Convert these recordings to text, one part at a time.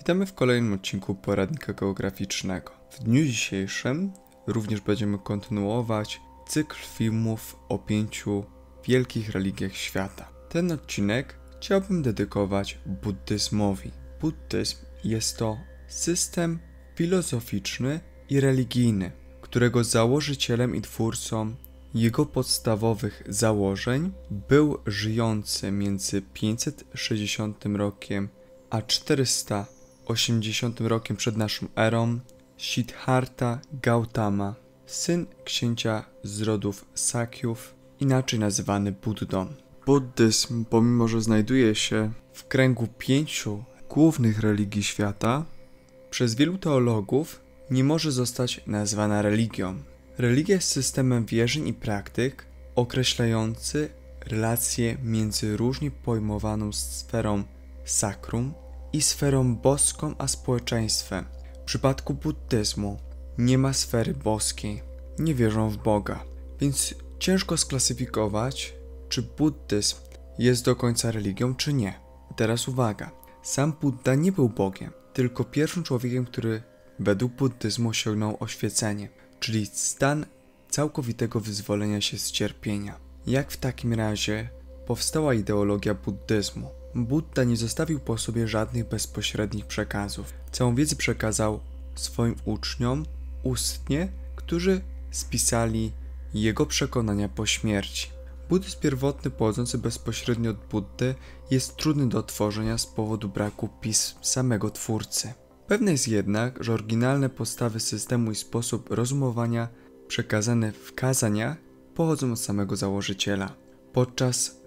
Witamy w kolejnym odcinku Poradnika Geograficznego. W dniu dzisiejszym również będziemy kontynuować cykl filmów o 5 wielkich religiach świata. Ten odcinek chciałbym dedykować buddyzmowi. Buddyzm jest to system filozoficzny i religijny, którego założycielem i twórcą jego podstawowych założeń był żyjący między 560 rokiem a 480 rokiem przed naszą erą Siddhartha Gautama, syn księcia z rodów Sakyów, inaczej nazywany Buddą. Buddyzm, pomimo że znajduje się w kręgu 5 głównych religii świata, przez wielu teologów nie może zostać nazwana religią. Religia jest systemem wierzeń i praktyk określający relacje między różnie pojmowaną sferą sakrum i sferą boską a społeczeństwem. W przypadku buddyzmu nie ma sfery boskiej, nie wierzą w Boga, więc ciężko sklasyfikować, czy buddyzm jest do końca religią, czy nie. Teraz uwaga, sam Buddha nie był Bogiem, tylko pierwszym człowiekiem, który według buddyzmu osiągnął oświecenie, czyli stan całkowitego wyzwolenia się z cierpienia. Jak w takim razie powstała ideologia buddyzmu? Buddha nie zostawił po sobie żadnych bezpośrednich przekazów. Całą wiedzę przekazał swoim uczniom ustnie, którzy spisali jego przekonania po śmierci. Buddyzm pierwotny, pochodzący bezpośrednio od Buddy, jest trudny do odtworzenia z powodu braku pism samego twórcy. Pewne jest jednak, że oryginalne podstawy systemu i sposób rozumowania przekazane w kazaniach pochodzą od samego założyciela. Podczas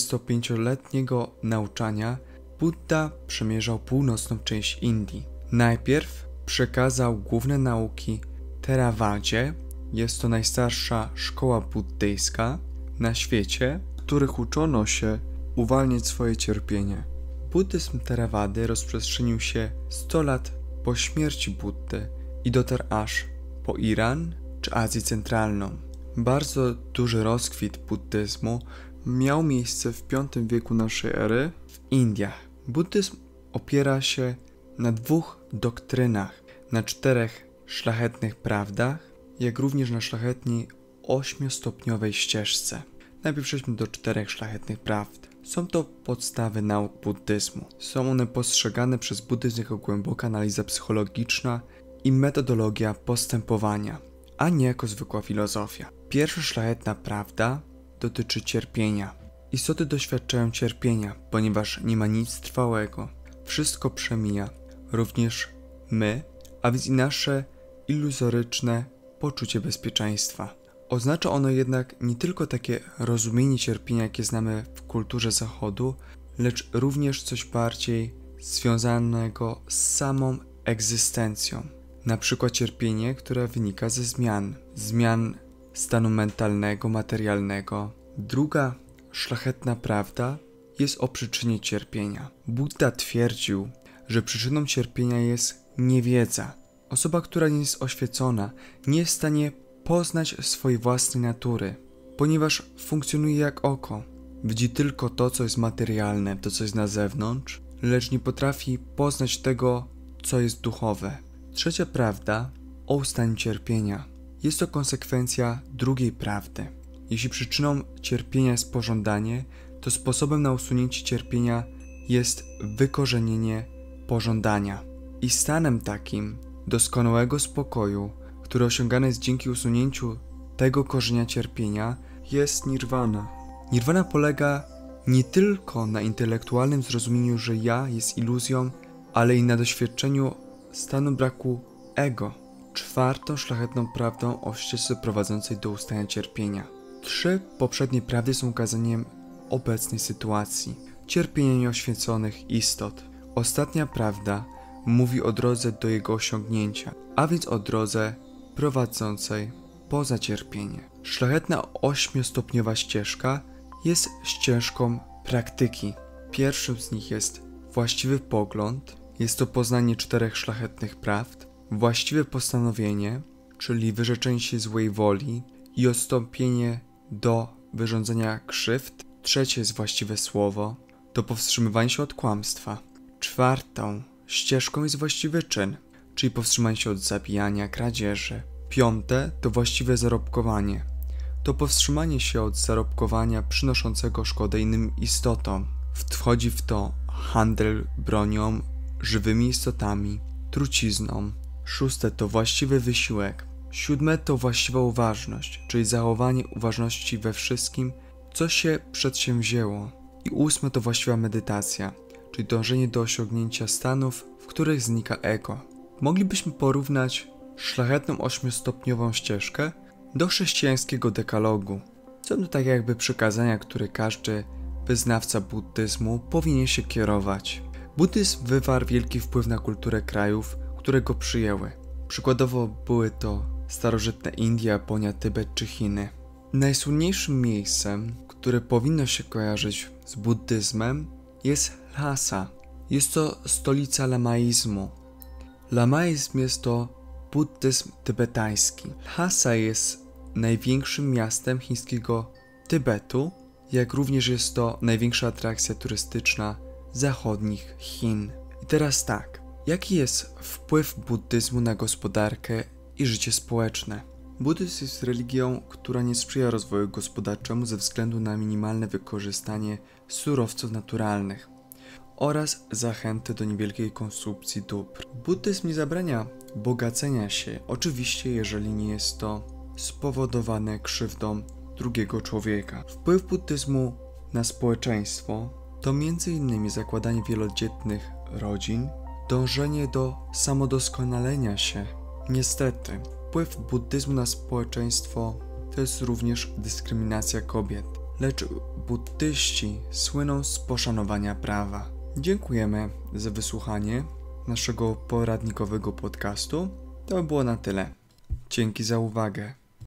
45-letniego nauczania Buddha przemierzał północną część Indii. Najpierw przekazał główne nauki Theravadzie, jest to najstarsza szkoła buddyjska na świecie, w których uczono się uwalniać swoje cierpienie. Buddyzm Theravady rozprzestrzenił się 100 lat po śmierci Buddy i dotarł aż po Iran czy Azję Centralną. Bardzo duży rozkwit buddyzmu miał miejsce w V wieku naszej ery w Indiach. Buddyzm opiera się na 2 doktrynach, na 4 szlachetnych prawdach, jak również na szlachetnej 8-stopniowej ścieżce. Najpierw przejdźmy do 4 szlachetnych prawd. Są to podstawy nauk buddyzmu. Są one postrzegane przez buddyzm jako głęboka analiza psychologiczna i metodologia postępowania, a nie jako zwykła filozofia. Pierwsza szlachetna prawda dotyczy cierpienia. Istoty doświadczają cierpienia, ponieważ nie ma nic trwałego. Wszystko przemija, również my, a więc i nasze iluzoryczne poczucie bezpieczeństwa. Oznacza ono jednak nie tylko takie rozumienie cierpienia, jakie znamy w kulturze zachodu, lecz również coś bardziej związanego z samą egzystencją. Na przykład cierpienie, które wynika ze zmian stanu mentalnego, materialnego. Druga szlachetna prawda jest o przyczynie cierpienia. Buddha twierdził, że przyczyną cierpienia jest niewiedza. Osoba, która nie jest oświecona, nie jest w stanie poznać swojej własnej natury, ponieważ funkcjonuje jak oko. Widzi tylko to, co jest materialne, to, co jest na zewnątrz, lecz nie potrafi poznać tego, co jest duchowe. Trzecia prawda o ustaniu cierpienia. Jest to konsekwencja drugiej prawdy. Jeśli przyczyną cierpienia jest pożądanie, to sposobem na usunięcie cierpienia jest wykorzenienie pożądania. I stanem takim doskonałego spokoju, który osiągany jest dzięki usunięciu tego korzenia cierpienia, jest nirwana. Nirwana polega nie tylko na intelektualnym zrozumieniu, że ja jest iluzją, ale i na doświadczeniu stanu braku ego. Czwartą szlachetną prawdą o ścieżce prowadzącej do ustania cierpienia. 3 poprzednie prawdy są ukazaniem obecnej sytuacji, cierpienia nieoświeconych istot. Ostatnia prawda mówi o drodze do jego osiągnięcia, a więc o drodze prowadzącej poza cierpienie. Szlachetna 8-stopniowa ścieżka jest ścieżką praktyki. Pierwszym z nich jest właściwy pogląd, jest to poznanie 4 szlachetnych prawd, właściwe postanowienie, czyli wyrzeczenie się złej woli i odstąpienie do wyrządzenia krzywd. Trzecie jest właściwe słowo, to powstrzymywanie się od kłamstwa. Czwartą ścieżką jest właściwy czyn, czyli powstrzymanie się od zabijania, kradzieży. 5. to właściwe zarobkowanie. To powstrzymanie się od zarobkowania przynoszącego szkodę innym istotom. Wchodzi w to handel bronią, żywymi istotami, trucizną. 6. to właściwy wysiłek. 7. to właściwa uważność, czyli zachowanie uważności we wszystkim, co się przedsięwzięło. I 8. to właściwa medytacja, czyli dążenie do osiągnięcia stanów, w których znika ego. Moglibyśmy porównać szlachetną 8-stopniową ścieżkę do chrześcijańskiego dekalogu. Są to tak jakby przykazania, które każdy wyznawca buddyzmu powinien się kierować. Buddyzm wywarł wielki wpływ na kulturę krajów, które go przyjęły. Przykładowo były to starożytne Indie, Japonia, Tybet czy Chiny. Najsłynniejszym miejscem, które powinno się kojarzyć z buddyzmem, jest Lhasa. Jest to stolica lamaizmu. Lamaizm jest to buddyzm tybetański. Lhasa jest największym miastem chińskiego Tybetu, jak również jest to największa atrakcja turystyczna zachodnich Chin. I teraz tak, jaki jest wpływ buddyzmu na gospodarkę i życie społeczne? Buddyzm jest religią, która nie sprzyja rozwoju gospodarczemu ze względu na minimalne wykorzystanie surowców naturalnych oraz zachęty do niewielkiej konsumpcji dóbr. Buddyzm nie zabrania bogacenia się, oczywiście jeżeli nie jest to spowodowane krzywdą drugiego człowieka. Wpływ buddyzmu na społeczeństwo to m.in. zakładanie wielodzietnych rodzin, dążenie do samodoskonalenia się. Niestety, wpływ buddyzmu na społeczeństwo to jest również dyskryminacja kobiet, lecz buddyści słyną z poszanowania prawa. Dziękujemy za wysłuchanie naszego poradnikowego podcastu. To było na tyle. Dzięki za uwagę.